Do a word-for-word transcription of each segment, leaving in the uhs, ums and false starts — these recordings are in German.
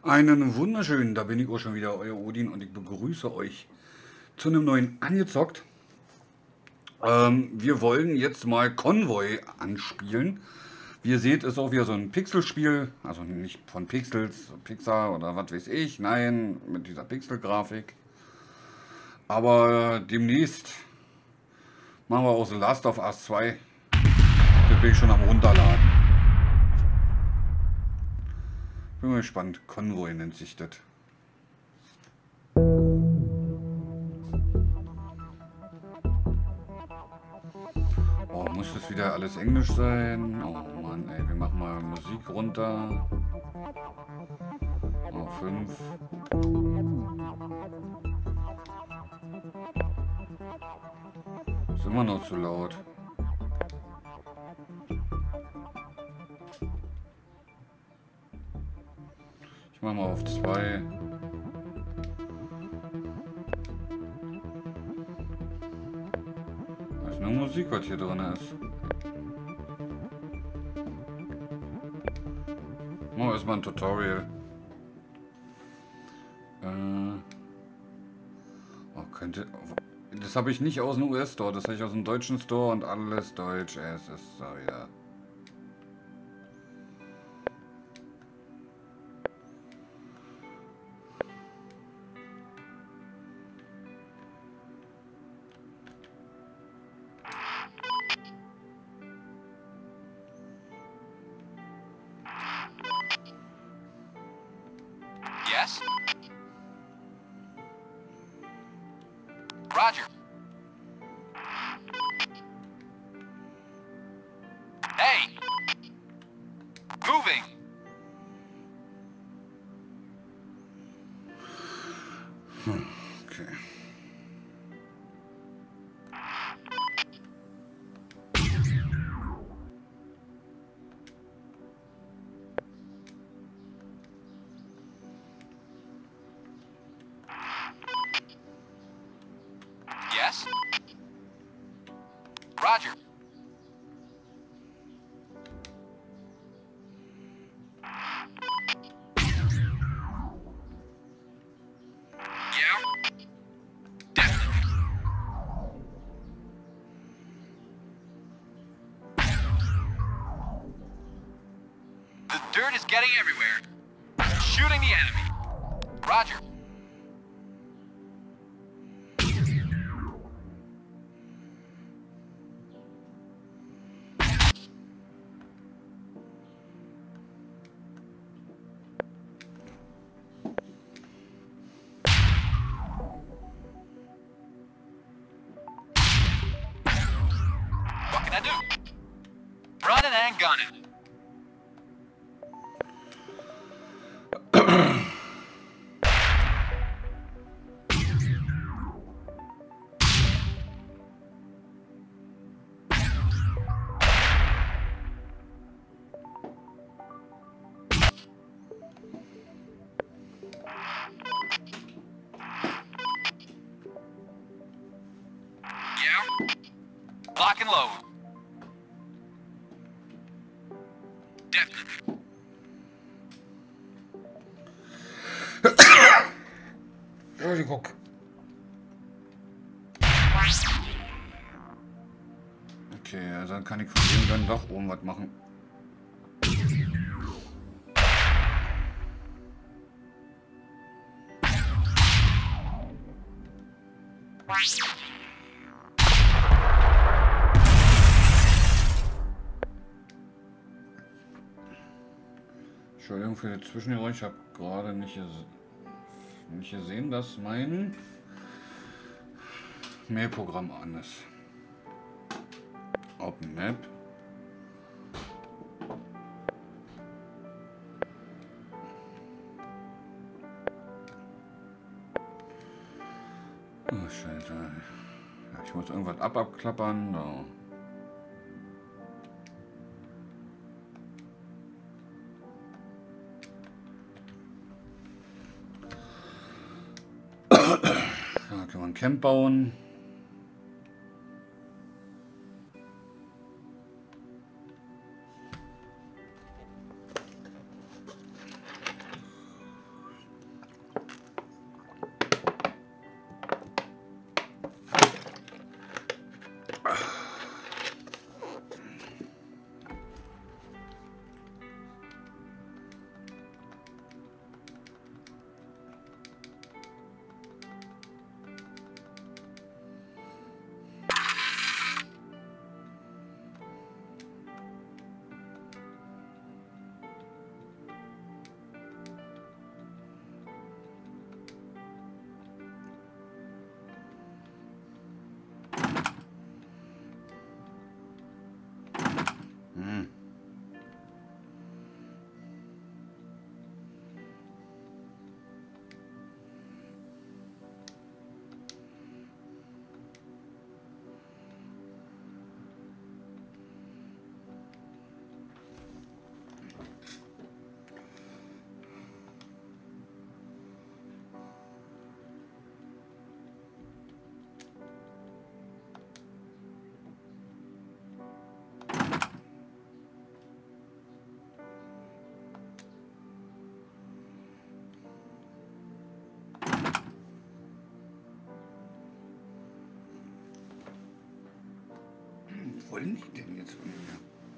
Einen wunderschönen, da bin ich auch schon wieder, euer Odin, und ich begrüße euch zu einem neuen Angezockt. Ähm, wir wollen jetzt mal Convoy anspielen. Wie ihr seht, ist auch wieder so ein Pixelspiel, also nicht von Pixels, Pixar oder was weiß ich, nein, mit dieser Pixel-Grafik. Aber demnächst machen wir auch The Last of Us zwei. Das bin ich schon am Runterladen. Bin mal gespannt, Convoy nennt sich das. Oh, muss das wieder alles Englisch sein? Oh Mann, ey, wir machen mal Musik runter. Oh, fünf. Ist immer noch zu laut. Ich mach mal auf zwei. Da ist nur Musik, was hier drin ist. Oh, erstmal ein Tutorial. Äh. Oh, könnte. Das habe ich nicht aus dem U S-Store, das habe ich aus dem deutschen Store und alles deutsch. Es ist so, ja. Yes? Roger. Hey! Moving! Okay. Yes? Roger. Yeah? Definitely. The dirt is getting everywhere. Shooting the enemy. Roger. What can I do? Running and gunning. Yeah? Lock and load. Definitely. Entschuldigung. Okay, also dann kann ich von dem dann doch oben was machen. Entschuldigung für die Zwischengeräusche, ich habe gerade nicht, ges nicht gesehen, dass mein Mailprogramm an ist. Open Map. Oh, Scheiße. Ja, ich muss irgendwas ab abklappern. No. Da kann man ein Camp bauen. Was wollen die denn jetzt von mir?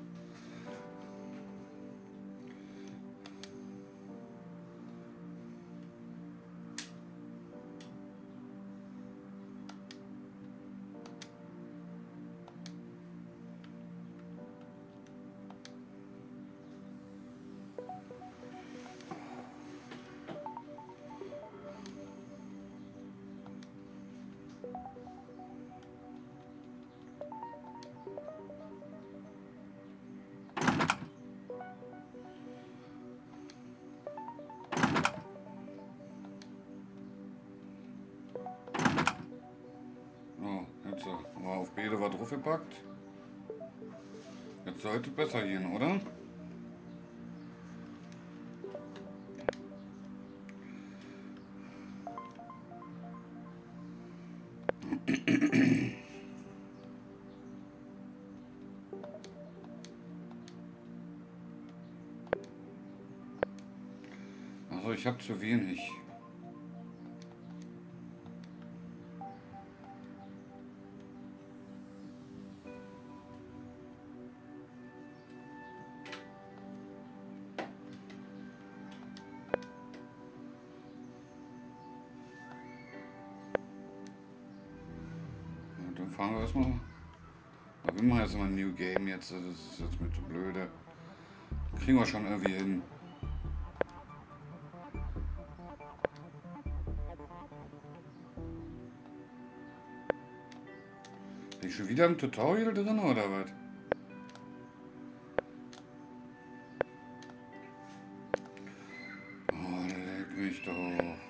Auf beide war draufgepackt. Jetzt sollte es besser gehen, oder? Also ich habe zu wenig. Dann fahren wir erstmal. Aber wir machen jetzt mal ein New Game jetzt. Das ist jetzt mit so blöde. Kriegen wir schon irgendwie hin. Bin ich schon wieder im Tutorial drin oder was? Oh, leck mich doch.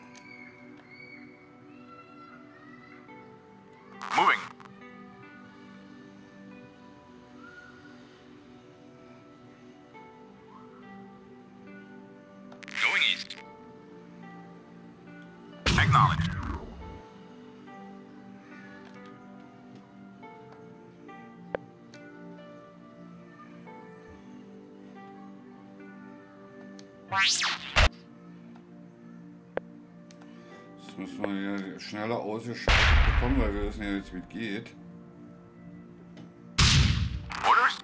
Moving. Going east. Acknowledged. Das müssen wir hier schneller ausgeschaltet bekommen, weil wir wissen ja jetzt, wie es geht. Orders?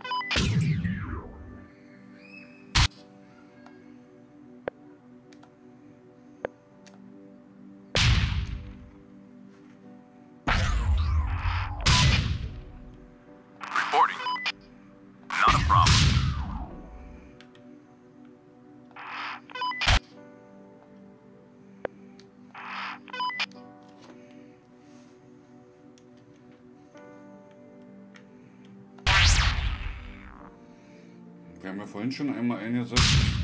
Reporting. Not a problem. Wir haben ja vorhin schon einmal eingesetzt.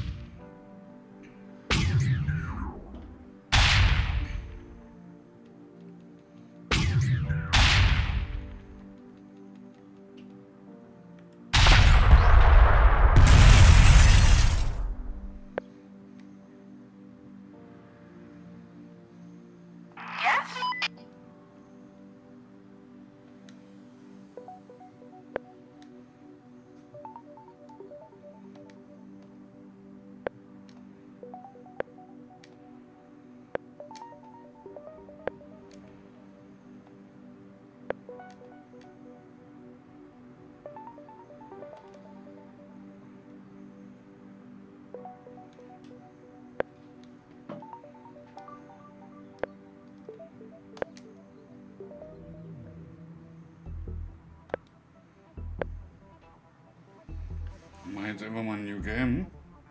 Ich mache jetzt einfach mal ein New Game.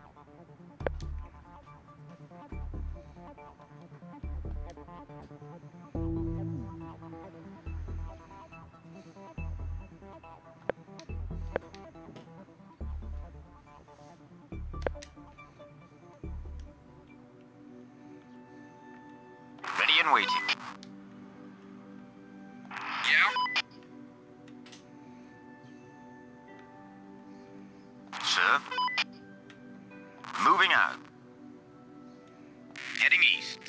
Ready and waiting. Yeah? Sir? Moving out. Heading east.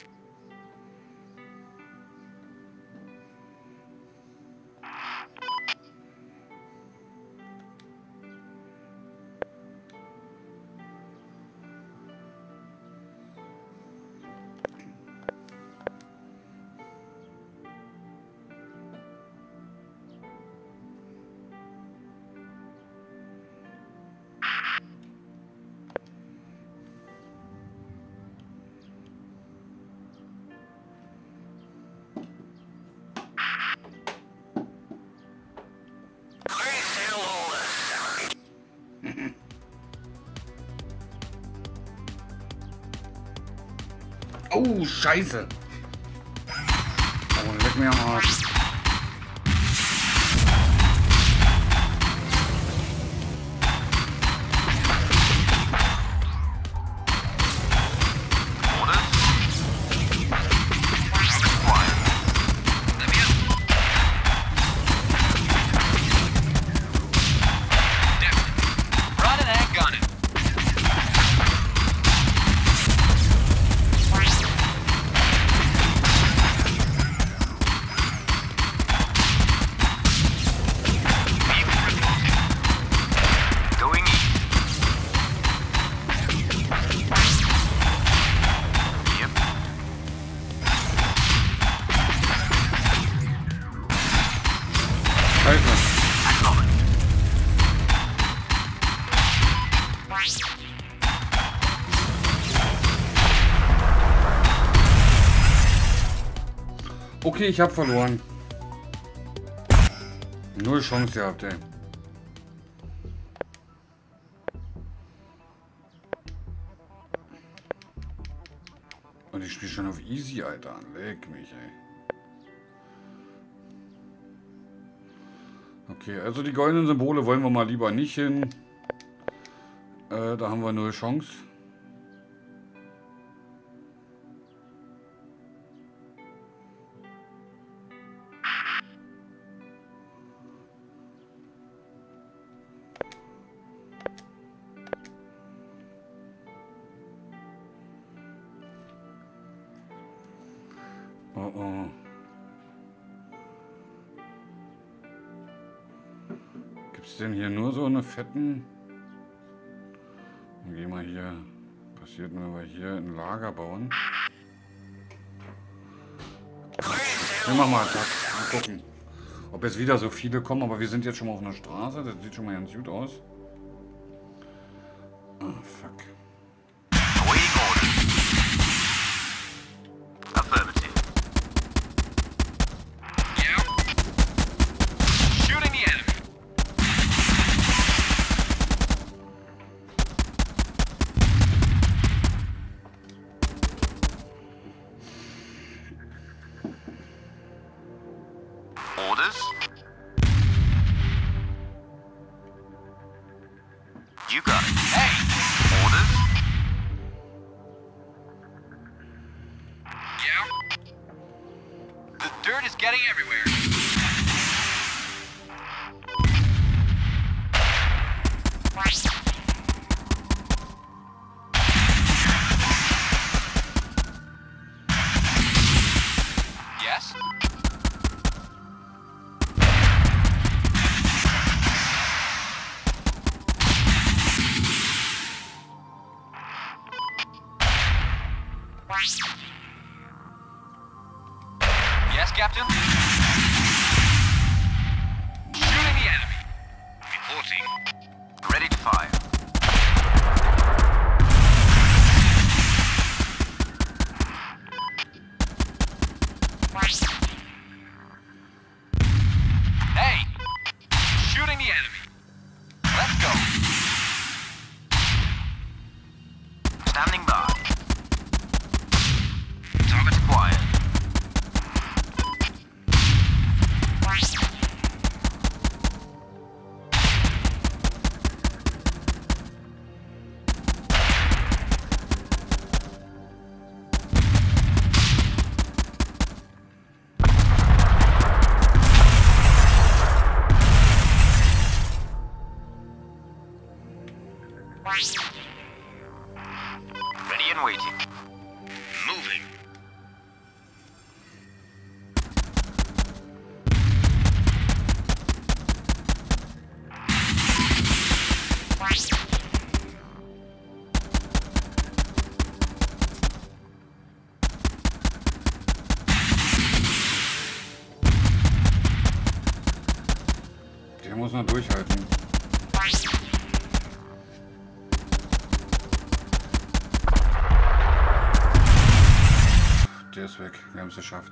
Oh, scheiße. Oh, leck mir am Arsch. Okay, ich habe verloren. Null Chance gehabt, ey. Und ich spiele schon auf Easy, Alter. Leck mich, ey. Okay, also die goldenen Symbole wollen wir mal lieber nicht hin. Äh, da haben wir null Chance. Oh oh. Gibt es denn hier nur so eine fetten? Dann gehen wir hier. Passiert nur, wenn wir hier ein Lager bauen. Wir machen mal Attack. Mal gucken, ob jetzt wieder so viele kommen. Aber wir sind jetzt schon mal auf einer Straße. Das sieht schon mal ganz gut aus. Ah, fuck. You got it. Hey! Orders? Yeah? The dirt is getting everywhere. Yes? Yes, Captain? Shooting the enemy. Reporting. Ready to fire. Hey! Shooting the enemy. Let's go. Standing by. Target acquired. Ready and waiting. Moving. Der muss noch durchhalten. Der ist weg. Wir haben es geschafft.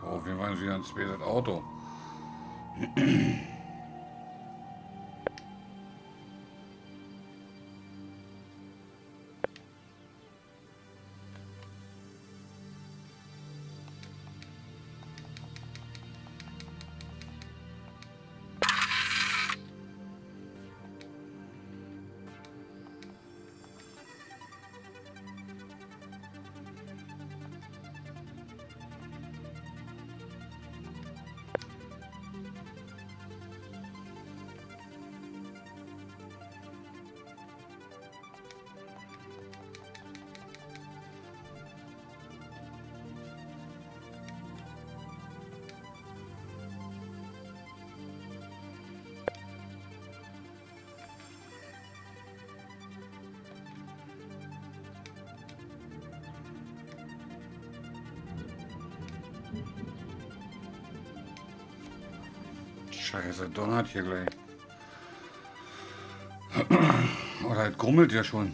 Oh, wir waren wieder ein spätes Auto. Scheiße, donnert hier gleich. Oder halt grummelt ja schon.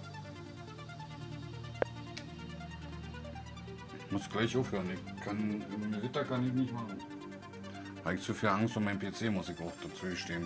Ich muss gleich aufhören. Ich kann, im Ritter kann ich nicht machen. Habe ich zu viel Angst um meinen P C, muss ich auch dazu stehen.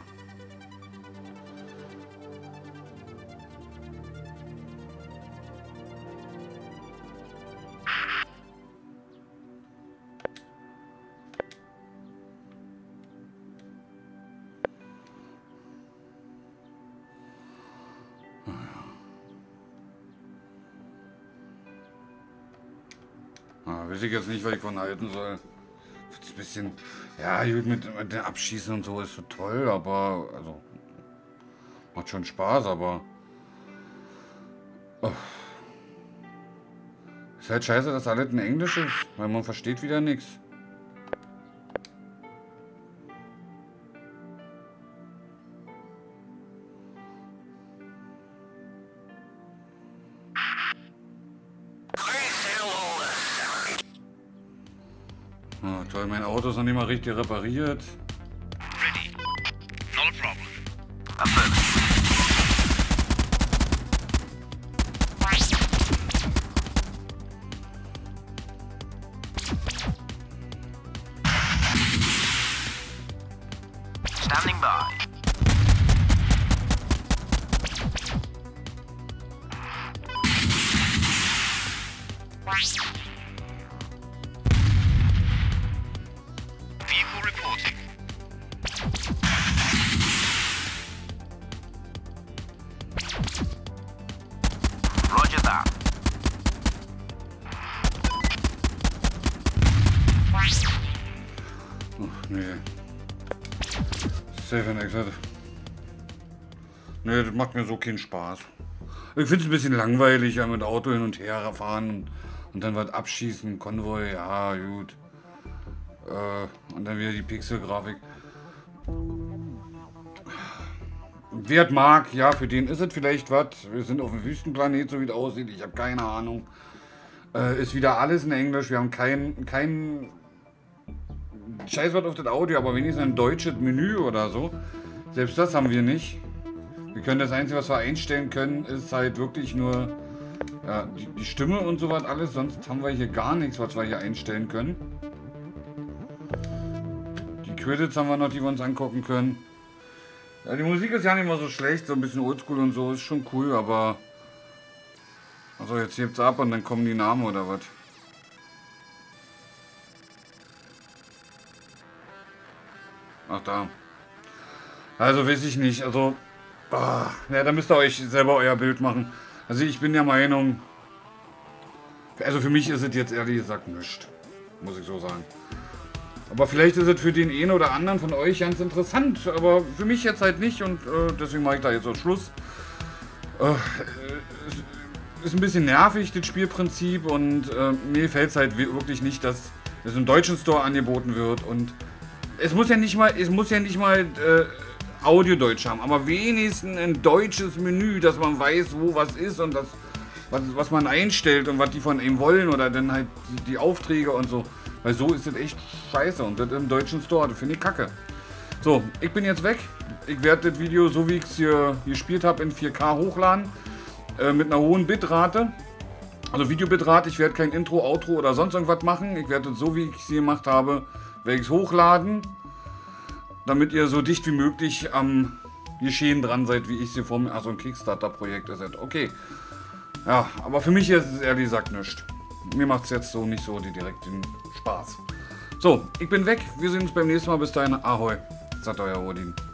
Weiß ich jetzt nicht, was ich von halten soll. Das ist ein bisschen, ja, gut, mit, mit dem Abschießen und so ist so toll, aber, also, macht schon Spaß, aber, oh. Ist halt scheiße, dass alles in Englisch ist, weil man versteht wieder nichts. Oh, toll, mein Auto ist noch nicht mal richtig repariert. Ready. Not a problem. Standing by. Vehicle reporting. Roger that. Oh, nee. Save and Exit. Nee, das macht mir so keinen Spaß. Ich finde es ein bisschen langweilig, ja, mit Auto hin und her fahren und, und dann was abschießen, Konvoi, ja, gut. Äh, und dann wieder die Pixelgrafik. Wer mag, ja, für den ist es vielleicht was. Wir sind auf dem Wüstenplanet, so wie es aussieht. Ich habe keine Ahnung. Äh, ist wieder alles in Englisch. Wir haben kein, kein Scheißwort auf das Audio, aber wenigstens ein deutsches Menü oder so. Selbst das haben wir nicht. Wir können das Einzige, was wir einstellen können, ist halt wirklich nur ja, die, die Stimme und sowas alles. Sonst haben wir hier gar nichts, was wir hier einstellen können. Die Credits haben wir noch, die wir uns angucken können. Ja, die Musik ist ja nicht mal so schlecht, so ein bisschen oldschool und so, ist schon cool, aber... Also jetzt hebt's ab und dann kommen die Namen oder was? Ach da. Also weiß ich nicht, also... Ah, ja, da müsst ihr euch selber euer Bild machen. Also ich bin der Meinung... Also für mich ist es jetzt ehrlich gesagt nichts, muss ich so sagen. Aber vielleicht ist es für den einen oder anderen von euch ganz interessant, aber für mich jetzt halt nicht und äh, deswegen mache ich da jetzt auch Schluss. Äh, ist ein bisschen nervig, das Spielprinzip, und äh, mir fällt es halt wirklich nicht, dass es im deutschen Store angeboten wird, und es muss ja nicht mal, es muss ja nicht mal äh, Audio-Deutsch haben, aber wenigstens ein deutsches Menü, dass man weiß, wo was ist und das, was, was man einstellt und was die von ihm wollen oder dann halt die, die Aufträge und so. Weil so ist das echt scheiße und das im deutschen Store, das finde ich kacke. So, ich bin jetzt weg. Ich werde das Video, so wie ich es hier gespielt habe, in vier K hochladen. Äh, mit einer hohen Bitrate. Also Videobitrate, ich werde kein Intro, Outro oder sonst irgendwas machen. Ich werde es so, wie ich sie gemacht habe, werde ich es hochladen, damit ihr so dicht wie möglich am Geschehen dran seid, wie ich sie vor mir... Achso, ein Kickstarter-Projekt ist es. Okay. Ja, aber für mich ist es ehrlich gesagt nichts. Mir macht es jetzt so nicht so die direkten Spaß. So, ich bin weg. Wir sehen uns beim nächsten Mal. Bis dahin. Ahoi. Sagt euer Odin.